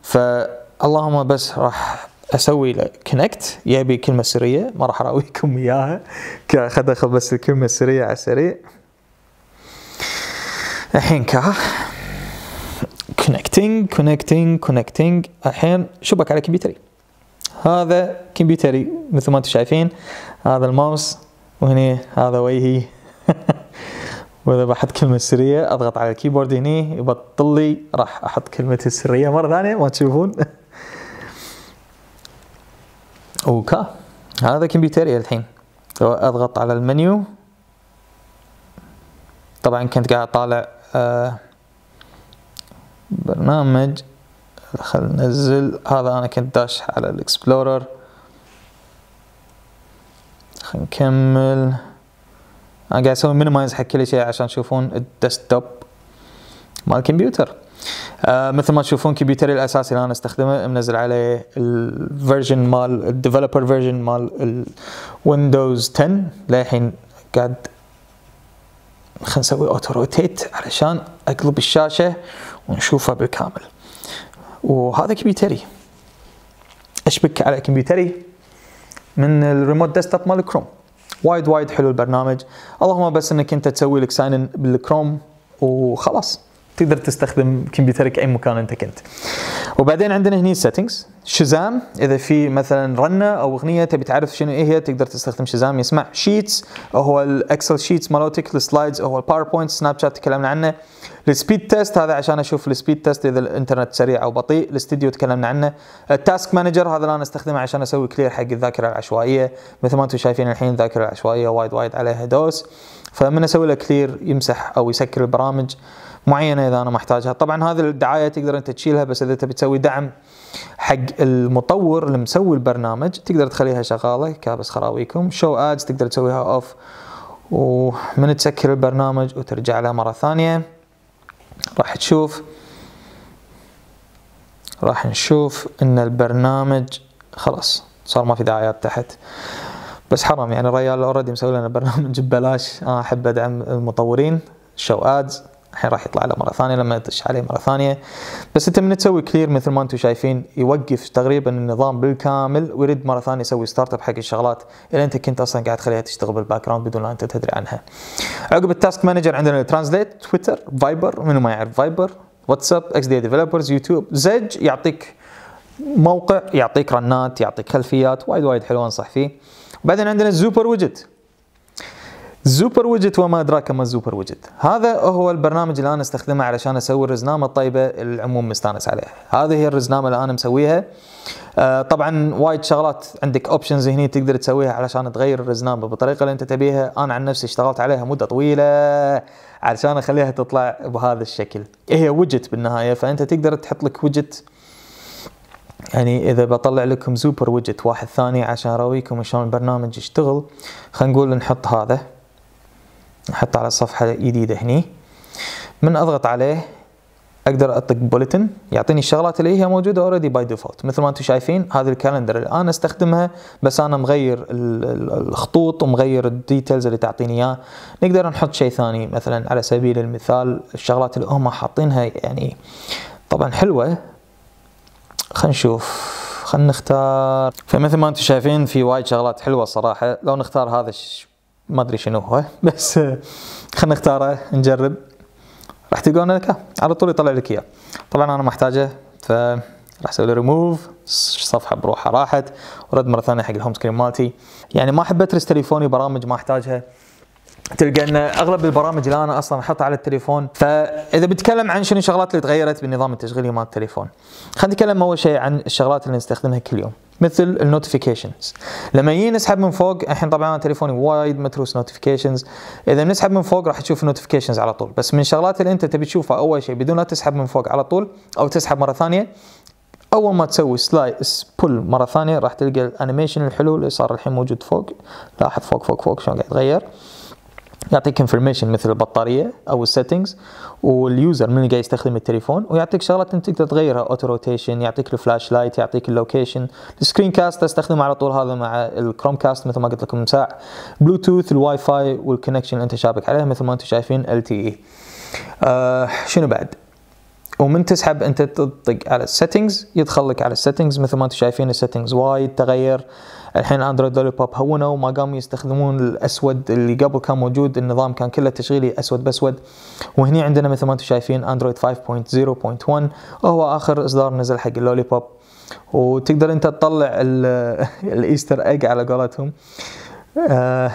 فاللهم بس راح اسوي له كونكت. يبي كلمه سريه ما راح اراويكم اياها، خذ ادخل بس الكلمه السريه على السريع. الحين كا كونكتينج كونكتينج كونكتينج الحين شبك على كمبيوتري. هذا كمبيوتري مثل ما انتم شايفين، هذا الماوس وهنا هذا وجهي واذا بحط كلمه سريه اضغط على الكيبورد هني يبطل لي، راح احط كلمه السريه مره ثانيه ما تشوفون. اوكا هذا كمبيوتري الحين اضغط على المنيو. طبعا كنت قاعد طالع آه برنامج، خلينا ننزل هذا، انا كنت داش على الاكسبلورر. خلينا نكمل. انا قاعد اسوي مينيمايز حق كل شيء عشان تشوفون الديسكتوب مال الكمبيوتر. آه مثل ما تشوفون كمبيوتري الاساسي اللي انا استخدمه منزل عليه الفيرجن مال الديفلوبر فيرجن مال الويندوز عشرة. للحين قاعد خلينا نسوي اوتو روتيت علشان اقلب الشاشه ونشوفها بالكامل. وهذا كمبيوتري اشبك على كمبيوتري من الريموت ديسكتوب مال كروم. وايد وايد حلو البرنامج، اللهم بس انك انت تسوي لك ساين ان بالكروم وخلاص تقدر تستخدم كمبيوترك اي مكان انت كنت. وبعدين عندنا هني سيتنجز شزام، اذا في مثلا رنه او اغنيه تبي تعرف شنو ايه هي تقدر تستخدم شزام يسمع. شيتس هو الاكسل شيتس مالوتك، السلايدز هو الباوربوينت، سناب شات تكلمنا عنه. السبيد تيست هذا عشان اشوف السبيد تيست اذا الانترنت سريع او بطيء. الاستديو تكلمنا عنه. التاسك مانجر هذا اللي انا استخدمه عشان اسوي كلير حق الذاكره العشوائيه، مثل ما انتم شايفين الحين الذاكره العشوائيه وايد وايد عليها دوس، فمن اسوي له كلير يمسح او يسكر البرامج معينه اذا انا محتاجها. طبعا هذه الدعايه تقدر انت تشيلها، بس اذا تبي تسوي دعم حق المطور اللي مسوي البرنامج تقدر تخليها شغاله كابس خراويكم. شو ادز تقدر تسويها اوف، ومن تسكر البرنامج وترجع له مره ثانيه راح تشوف راح نشوف ان البرنامج خلاص صار ما في دعايات تحت. بس حرام يعني الرجال اوريدي مسوي لنا برنامج ببلاش، انا احب ادعم المطورين. شو ادز الحين راح يطلع له مره ثانيه لما تدش عليه مره ثانيه. بس انت من تسوي كلير مثل ما انتم شايفين يوقف تقريبا النظام بالكامل ويرد مره ثانيه يسوي ستارت اب حق الشغلات اللي انت كنت اصلا قاعد تخليها تشتغل بالباك جراوند بدون لا انت تدري عنها. عقب التاسك مانجر عندنا الترانزليت، تويتر، فايبر، منو ما يعرف فايبر، واتساب، اكس دي ديفلوبرز، يوتيوب، زج يعطيك موقع، يعطيك رنات، يعطيك خلفيات، وايد وايد حلو انصح فيه. وبعدين عندنا الزوبر ويدجت. زوبر ويدجت وما أدراك ما الزوبر ويدجت. هذا هو البرنامج اللي أنا استخدمه علشان أسوي الرزنامة الطيبة اللي العموم مستانس عليها. هذه هي الرزنامة اللي أنا مسويها. آه طبعا وايد شغلات عندك اوبشنز هنا تقدر تسويها علشان تغير الرزنامة بالطريقة اللي أنت تبيها. أنا عن نفسي اشتغلت عليها مدة طويلة علشان أخليها تطلع بهذا الشكل. هي ويدجت بالنهاية، فأنت تقدر تحط لك ويدجت. يعني إذا بطلع لكم زوبر ويدجت واحد ثاني عشان أراويكم شلون البرنامج يشتغل. خلينا نقول نحط هذا، نحطه على صفحة جديدة هني. من أضغط عليه أقدر أطق بوليتن يعطيني الشغلات اللي هي موجودة أوريدي باي ديفولت. مثل ما أنتم شايفين هذا الكالندر اللي أنا استخدمها، بس أنا مغير الخطوط ومغير الديتيلز اللي تعطيني إياه. نقدر نحط شيء ثاني مثلا على سبيل المثال الشغلات اللي هم حاطينها يعني طبعا حلوة. خلينا نشوف، خلينا نختار. فمثل ما أنتم شايفين في وايد شغلات حلوة صراحة. لو نختار هذا ش... ما أدري شنو هو، بس خلينا نختاره نجرب. راح تلقون لك على طول يطلع لك اياه. طبعا انا محتاجه فراح اسوي له ريموف، الصفحه بروحها راحت، ورد مره ثانيه حق الهوم سكرين مالتي. يعني ما احب اترس تليفوني برامج ما احتاجها. تلقى ان اغلب البرامج اللي انا اصلا احطها على التليفون. فاذا بتكلم عن شنو الشغلات اللي تغيرت بالنظام التشغيلي مال التليفون، خلينا نتكلم اول شيء عن الشغلات اللي نستخدمها كل يوم، مثل النوتيفيكيشنز. لما يجي نسحب من فوق، الحين طبعا انا تليفوني وايد متروس نوتيفيكيشنز. اذا نسحب من فوق راح تشوف النوتيفيكيشنز على طول. بس من الشغلات اللي انت تبي تشوفها اول شيء بدون لا تسحب من فوق على طول او تسحب مره ثانيه، اول ما تسوي سلايس بول مره ثانيه راح تلقى الانيميشن الحلو اللي صار الحين موجود فوق. لاحظ فوق فوق فوق شلون قاعد يتغير. يعطيك انفورميشن مثل البطاريه او السيتنجز واليوزر من اللي قاعد يستخدم التليفون، ويعطيك شغلات انت تقدر تغيرها، اوتو روتيشن، يعطيك الفلاش لايت، يعطيك اللوكيشن، السكرين كاست استخدمه على طول هذا مع الكروم كاست مثل ما قلت لكم من ساعه، بلوتوث، الواي فاي والكونكشن اللي انت شابك عليه مثل ما انتم شايفين ال تي اي. آه شنو بعد؟ ومن تسحب انت تطق على السيتنجز يدخل لك على السيتنجز مثل ما انتم شايفين السيتنجز وايد تغير. الحين اندرويد لوليبوب هونوا وما قاموا يستخدمون الاسود اللي قبل كان موجود، النظام كان كله تشغيلي اسود باسود. وهني عندنا مثل ما انتم شايفين اندرويد خمسة نقطة صفر نقطة واحد وهو اخر اصدار نزل حق اللوليبوب. وتقدر انت تطلع الايستر ايج على قولتهم. آه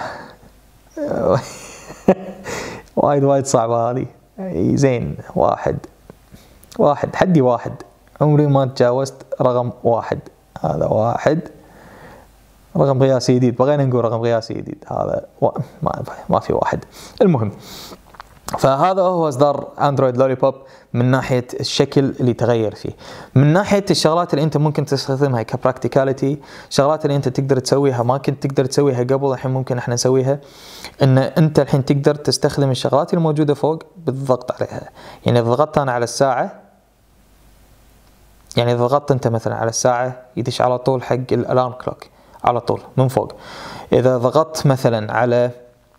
وايد وايد صعبه هذه. زين واحد واحد حدي واحد، عمري ما تجاوزت رقم واحد. هذا واحد رقم قياسي جديد، بغينا نقول رقم قياسي جديد. هذا و... ما... ما في واحد. المهم، فهذا هو اصدار اندرويد لوليبوب من ناحيه الشكل اللي تغير فيه. من ناحيه الشغلات اللي انت ممكن تستخدمها كبراكتيكاليتي، شغلات اللي انت تقدر تسويها ما كنت تقدر تسويها قبل الحين ممكن احنا نسويها. ان انت الحين تقدر تستخدم الشغلات اللي موجوده فوق بالضغط عليها. يعني اذا ضغطت انا على الساعه، يعني اذا ضغطت انت مثلا على الساعه يدش على طول حق الالارم كلوك على طول من فوق. اذا ضغطت مثلا على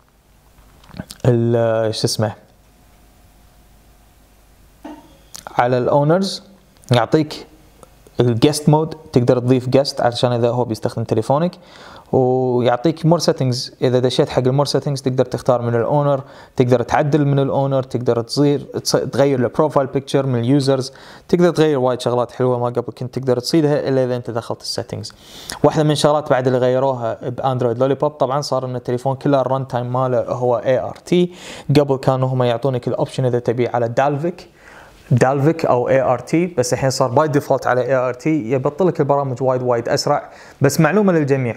ال شو اسمه على الاونرز يعطيك الجست مود، تقدر تضيف جست علشان اذا هو بيستخدم تليفونك. ويعطيك مور سيتنجز، اذا دشيت حق المور سيتنجز تقدر تختار من الاونر، تقدر تعدل من الاونر، تقدر تصير تغير البروفايل بيكتشر من اليوزرز، تقدر تغير وايد شغلات حلوه ما قبل كنت تقدر تصيدها الا اذا انت دخلت السيتنجز. واحده من الشغلات بعد اللي غيروها باندرويد لوليبوب طبعا صار ان التليفون كله الرن تايم ماله هو اي ار تي. قبل كانوا هم يعطونك الاوبشن اذا تبي على دالفيك دالفيك او اي ار تي، بس الحين صار باي ديفولت على اي ار تي، يبطل لك البرامج وايد وايد اسرع. بس معلومه للجميع،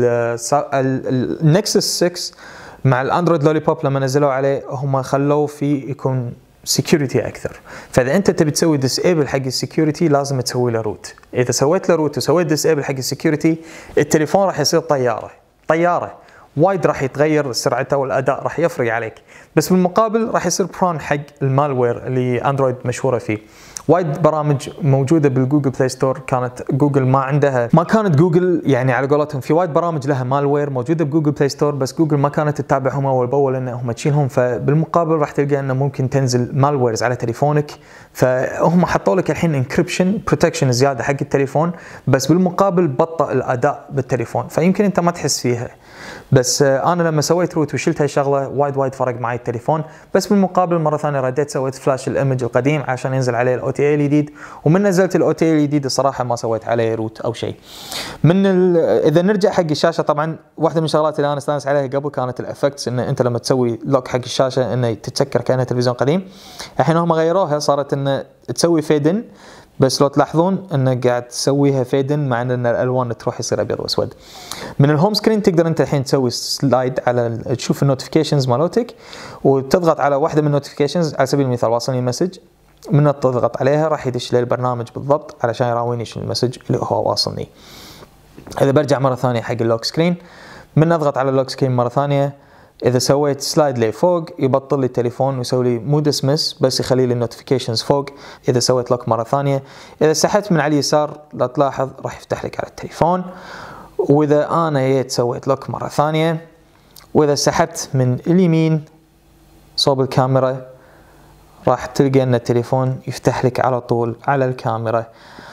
النكسس ستة مع الاندرويد لوليبوب لما نزلوا عليه هم خلوه فيه يكون سكيورتي اكثر. فاذا انت تبي تسوي ديسيبل حق السكيورتي لازم تسوي له روت. اذا سويت له روت وسويت ديسيبل حق السكيورتي التليفون راح يصير طياره طياره وايد راح يتغير سرعته والاداء راح يفرق عليك. بس بالمقابل راح يصير برون حق المالوير اللي اندرويد مشهوره فيه. وايد برامج موجوده بالجوجل بلاي ستور كانت جوجل ما عندها، ما كانت جوجل يعني على قولتهم في وايد برامج لها مالوير موجوده بجوجل بلاي ستور، بس جوجل ما كانت تتابعهم اول باول انهم تشيلهم. فبالمقابل راح تلقى انه ممكن تنزل مالويرز على تليفونك. فهم حطوا لك الحين انكربشن بروتكشن زياده حق التليفون، بس بالمقابل بطأ الاداء بالتليفون، فيمكن انت ما تحس فيها. بس انا لما سويت روت وشلت هالشغله وايد وايد فرق معي التليفون. بس بالمقابل مره ثانيه رديت سويت فلاش الايمج القديم عشان ينزل عليه الاو تي اي الجديد، ومن نزلت الاو تي اي الجديد الصراحه ما سويت عليه روت او شيء. من اذا نرجع حق الشاشه، طبعا واحده من الشغلات اللي انا استانس عليها قبل كانت الافكتس، ان انت لما تسوي لوك حق الشاشه انه تتسكر كانها تلفزيون قديم. الحين هم غيروها صارت انه تسوي فيدن، بس لو تلاحظون انه قاعد تسويها فيدن مع ان الالوان تروح يصير ابيض واسود. من الهوم سكرين تقدر انت الحين تسوي سلايد على تشوف النوتيفيكيشنز مالتك، وتضغط على واحده من النوتيفيكيشنز. على سبيل المثال واصلني مسج، من تضغط عليها راح يدش للبرنامج بالضبط علشان يراويني شنو المسج اللي هو واصلني. اذا برجع مره ثانيه حق اللوك سكرين، من اضغط على اللوك سكرين مره ثانيه، اذا سويت سلايد لفوق يبطل لي التليفون ويسوي لي مو ديسمس، بس يخلي لي النوتيفيكيشنز فوق. اذا سويت لوك مره ثانيه، اذا سحبت من على اليسار لا تلاحظ راح يفتح لك على التليفون. واذا انا جيت سويت لوك مره ثانيه، واذا سحبت من اليمين صوب الكاميرا راح تلقى ان التليفون يفتح لك على طول على الكاميرا.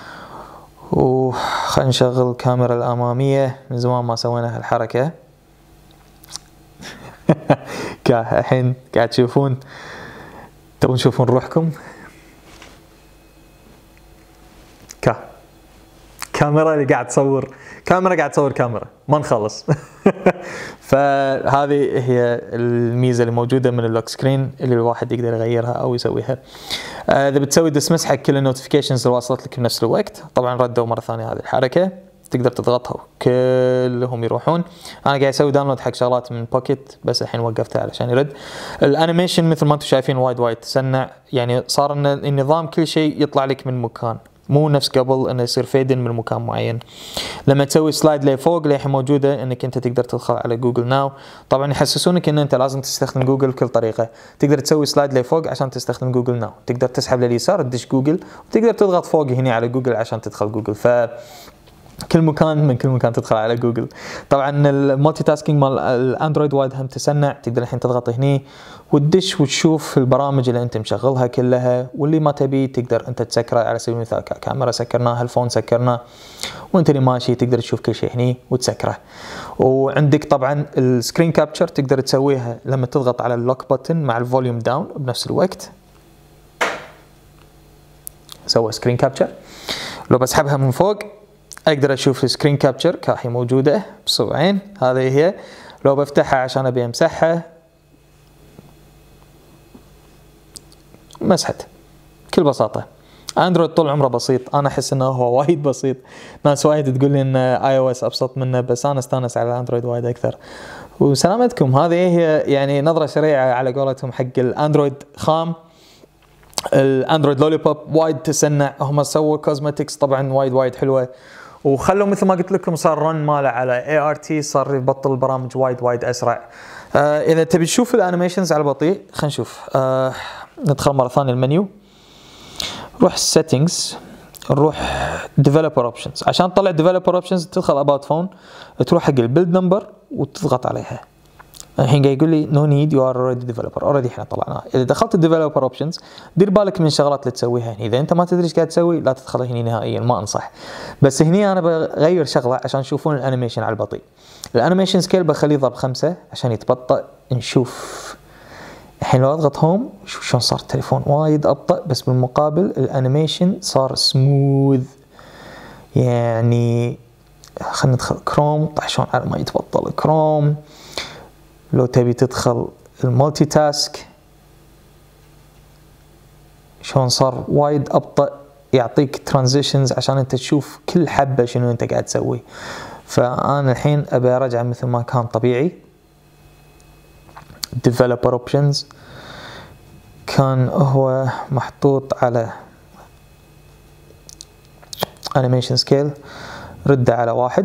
وخلينا نشغل الكاميرا الاماميه، من زمان ما سوينا هالحركه. الحين قاعد تشوفون، تبون تشوفون روحكم. كا كاميرا اللي قاعد تصور كاميرا قاعد تصور كاميرا، ما نخلص. فهذه هي الميزه اللي موجوده من اللوك سكرين اللي الواحد يقدر يغيرها او يسويها. آه اذا بتسوي دسمس حق كل النوتيفيكيشنز اللي واصلت لك بنفس الوقت، طبعا ردوا مره ثانيه هذه الحركه، تقدر تضغطها كلهم يروحون. انا قاعد اسوي داونلود حق شغلات من بوكيت، بس الحين وقفتها علشان يرد. الانيميشن مثل ما انتم شايفين وايد وايد تسنع، يعني صار ان النظام كل شيء يطلع لك من مكان، مو نفس قبل انه يصير فيدن من مكان معين. لما تسوي سلايد لفوق للحين موجوده انك انت تقدر تدخل على جوجل ناو. طبعا يحسسونك ان انت لازم تستخدم جوجل بكل طريقه. تقدر تسوي سلايد لفوق عشان تستخدم جوجل ناو، تقدر تسحب لليسار تدش جوجل، وتقدر تضغط فوق هنا على جوجل عشان تدخل جوجل. ف كل مكان من كل مكان تدخل على جوجل. طبعا المالتي تاسكينج مال الاندرويد وايد هم تسنع، تقدر الحين تضغط هني وتدش وتشوف البرامج اللي انت مشغلها كلها، واللي ما تبي تقدر انت تسكره. على سبيل المثال كاميرا سكرناه، الفون سكرناه، وانت اللي ماشي تقدر تشوف كل شيء هني وتسكره. وعندك طبعا السكرين كابتشر تقدر تسويها لما تضغط على اللوك بutton مع الفوليوم داون بنفس الوقت. سوى سكرين كابتشر. لو بسحبها من فوق اقدر اشوف السكرين كابتشر كاهي موجوده بصبعين، هذه هي. لو بفتحها عشان ابي امسحها مسحت بكل بساطه. اندرويد طول عمره بسيط، انا احس انه هو وايد بسيط. ناس وايد تقول لي ان اي او اس ابسط منه، بس انا استانس على الاندرويد وايد اكثر. وسلامتكم، هذه هي يعني نظره سريعه على قولتهم حق الاندرويد خام. الاندرويد لوليبوب وايد تسنع، هم سووا كوزمتكس طبعا وايد وايد حلوه، وخلوا مثل ما قلت لكم صار رن ماله على اي ار تي، صار يبطل البرامج وايد وايد اسرع. آه اذا تبي تشوف الانيميشنز على بطيء، خلينا نشوف. آه ندخل مره ثانيه المنيو، نروح settings، نروح developer options. عشان تطلع developer options تدخل about phone، تروح حق البيلد نمبر وتضغط عليها. الحين قاعد يقول لي no need you are already developer، already احنا طلعناه. اذا دخلت الديفلوبر اوبشنز دير بالك من الشغلات اللي تسويها هنا، اذا انت ما تدري ايش قاعد تسوي لا تدخل هنا نهائيا، ما انصح. بس هنا انا بغير شغله عشان تشوفون الانيميشن على البطيء. الانيميشن سكيل بخليه ضرب خمسة عشان يتبطأ. نشوف الحين لو اضغط هوم شوف شلون صار التليفون وايد ابطأ، بس بالمقابل الانيميشن صار سموث. يعني خلينا ندخل كروم، طيب على ما يتبطل كروم. لو تبي تدخل المالتي تاسك شلون صار وايد ابطأ، يعطيك ترانزيشنز عشان انت تشوف كل حبة شنو انت قاعد تسوي. فانا الحين ابي ارجع مثل ما كان طبيعي. developer options كان هو محطوط على animation scale، رده على واحد،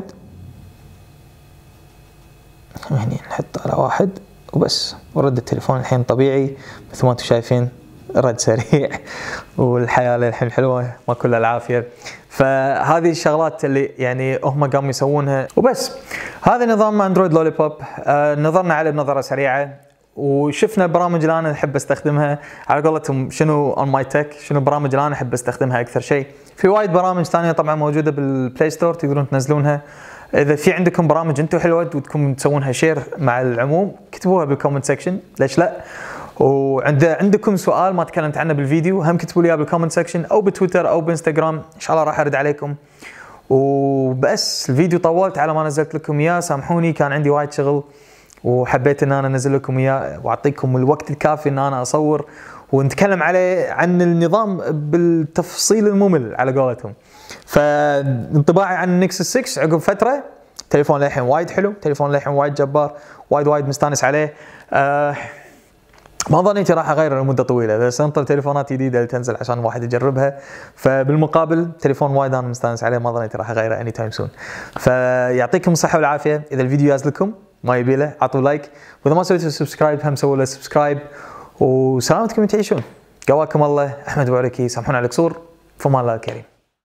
يعني نحط على واحد وبس، ورد التليفون الحين طبيعي مثل ما انتم شايفين، رد سريع. والحياة للحين حلوة، ما كلها العافية. فهذه الشغلات اللي يعني هم قاموا يسوونها وبس. هذا نظام اندرويد لوليبوب. آه نظرنا عليه بنظرة سريعة، وشفنا البرامج اللي انا احب استخدمها. على قولتهم شنو اون ماي تك، شنو البرامج اللي انا احب استخدمها اكثر شيء. في وايد برامج ثانيه طبعا موجوده بالبلاي ستور تقدرون تنزلونها. اذا في عندكم برامج انتم حلوه ودكم تسوونها شير مع العموم اكتبوها بالكومنت سكشن، ليش لا؟ وعند عندكم سؤال ما تكلمت عنه بالفيديو هم كتبوا لي اياه بالكومنت سكشن او بتويتر او بانستغرام، ان شاء الله راح ارد عليكم. وبس الفيديو طولت على ما نزلت لكم اياه، سامحوني كان عندي وايد شغل وحبيت ان انا انزل لكم اياه واعطيكم الوقت الكافي ان انا اصور ونتكلم عليه عن النظام بالتفصيل الممل على قولتهم. فانطباعي عن النكسس ستة عقب فتره، تليفون للحين وايد حلو، تليفون للحين وايد جبار، وايد وايد مستانس عليه. آه ما ظنيتي راح اغيره لمده طويله، بس انطر تليفونات جديده اللي تنزل عشان الواحد يجربها. فبالمقابل تليفون وايد انا مستانس عليه، ما ظنيتي راح اغيره اني تايم سون. فيعطيكم الصحه والعافيه. اذا الفيديو ياز لكم ما يبي له عطوا لايك، واذا ما سويتوا سبسكرايب هم سووا له سبسكرايب. وسلامتكم تعيشون، قواكم الله. احمد بوركي، سامحونا على القصور، فما الله الكريم.